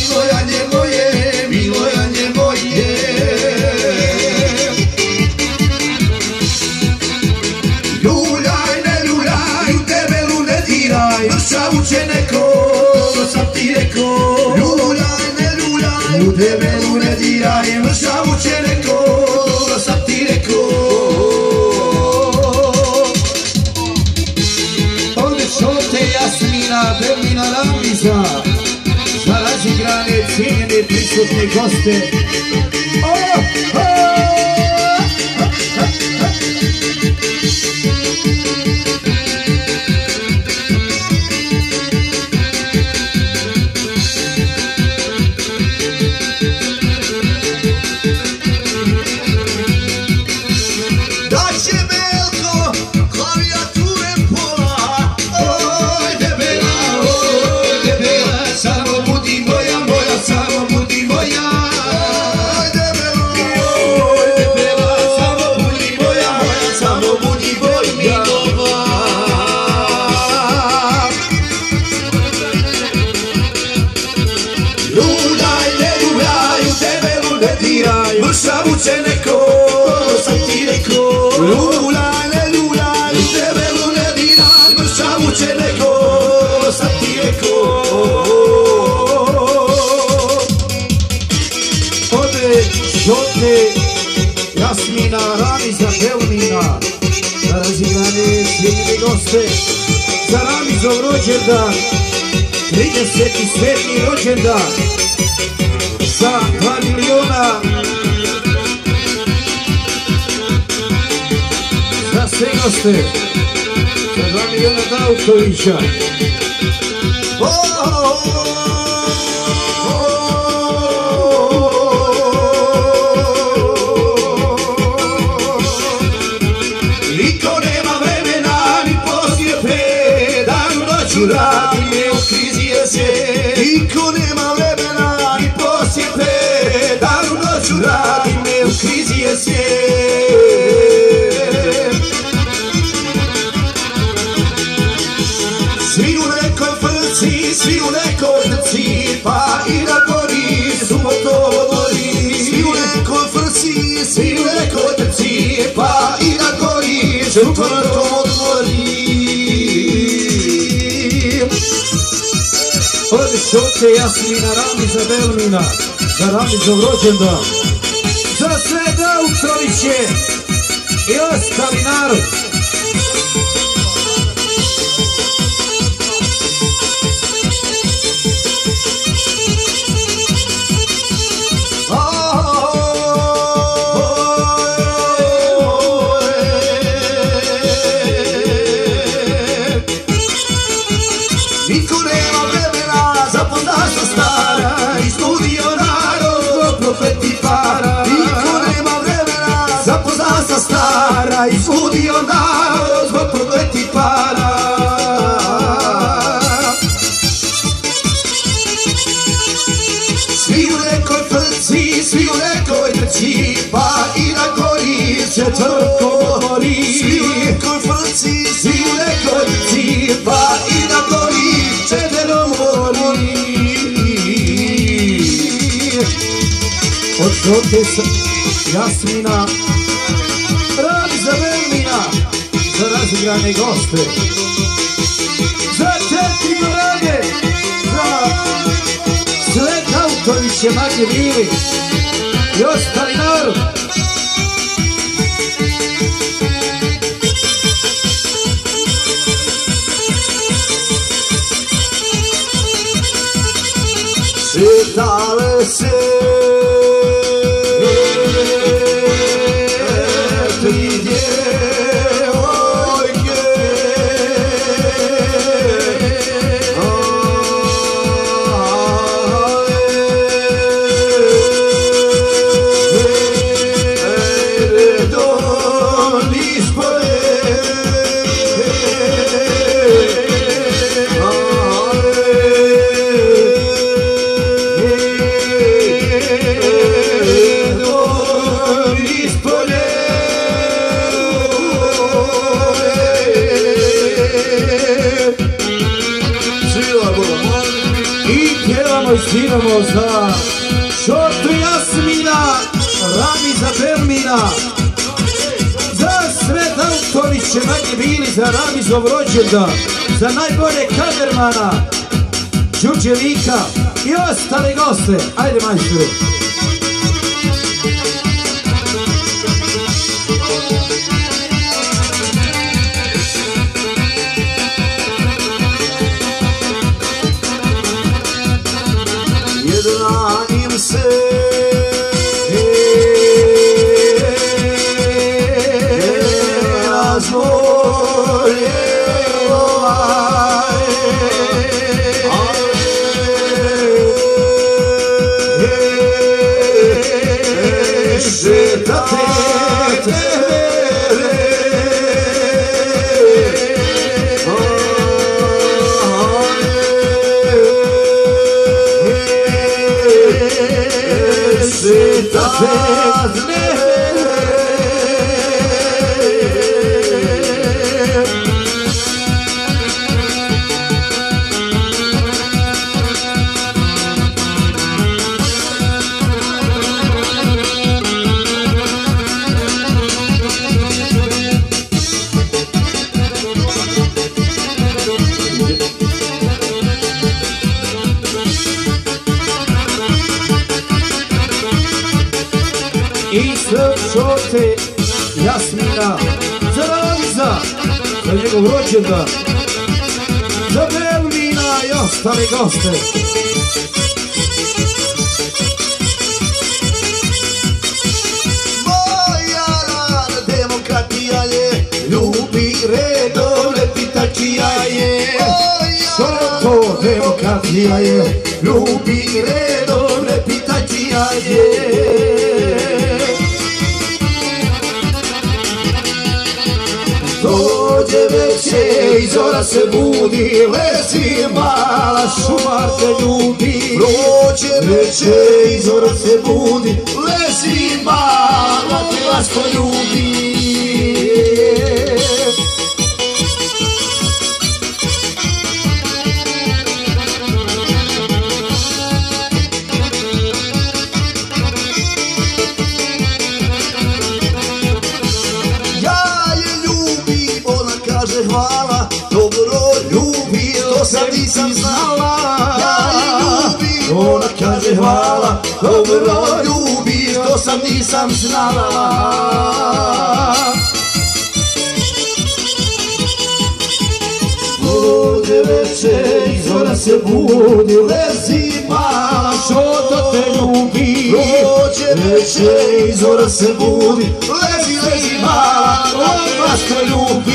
Milojanje moje, Milojanje moje. Ljuljaj, ne ljuljaj, u debelu ne diraj, mršavuće neko, to sam ti rekao. Ljuljaj, ne ljuljaj, u debelu ne diraj, mršavuće neko, to sam ti rekao. Jasmina, Berlina, Ramiza, za razigrane, cijenjene, prisutne goste. Mršavuće neko, to sam ti rekao. Lulaj, ne lulaj, u debelu ne diraj, mršavuće neko, to sam ti rekao. Ode Šote, Jasmina, Ramiza, Belmina, za razigrane cijenjene goste, za Ramizov rođendan, 37. rođendan, za 2 miliona. Za sve goste, za 2 miliona Daukovića. Niko nema vremena ni poslije 5, dan noću radi me u krizi je svijet. Niko nema vremena ni poslije 5, dan noću radi me u krizi je svijet. Svi u nekoj frci, svi u nekoj trci, pa i na gori subotovo gori. Svi u nekoj frci, svi u nekoj trci, pa i na gori subotovo gori. Ode Šote, Jasmina, Ramiza, Belmina, za Ramizov rođendan, za sve Daukoviće i ostali narod. Niko nema vremena za podastva stara, i studio narod profeti para. Niko nema vremena za podastva stara, i studio narod profeti para. Svi u nekoj frci, svi u nekoj trci, pa i na gori četvrtko gori. Svi u nekoj frci, svi u nekoj trci, pa i na gori četvrtko gori. Od Šote, Jasmina, Ramiza, Belmina, za razigrane goste, za četiri gorane, za sve Daukoviće, Manje Bili i ostali narod. Šetale se tri djevojke, pjevamo i sviramo za Šotu Jasmina, Ramiza Belmina, za sve Daltoviće manje bili, za Ramizov rođendan, za najbolje kamermana Đuđe Vika i ostale goste. Ajde majstore. Jednanim se razvolje I sve Šote Jasmina, za Ramiza, za njegov rođendan, za Belmina i ostale goste. Moja demokratija je, ljubi redovne pitačija je. Šoto demokratija je, ljubi redovne pitačija je. Dođe veće i zora se budi, lezi mala, šumar te ljubi. Dođe veće i zora se budi, lezi mala, te vas poljubi. Hvala, dobro ljubi, to sad nisam znala. Ja je ljubim, ona kaže hvala, dobro ljubi, to sad nisam znala. Dođe veče i zora se budi, lezi mala, Šoto te ljubi. Dođe veče i zora se budi, lezi mala, on vas te ljubi.